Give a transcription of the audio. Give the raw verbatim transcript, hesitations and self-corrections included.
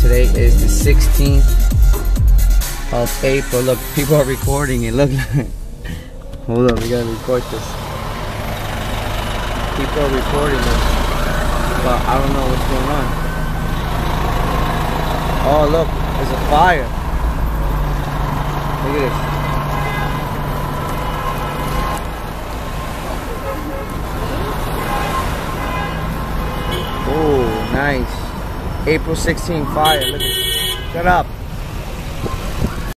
Today is the sixteenth of April. Look, people are recording it. Look, hold up, we gotta record this. People are recording it, but I don't know what's going on. Oh, look, there's a fire. Look at this. Oh, nice. April sixteenth fire. Look at this. Shut up.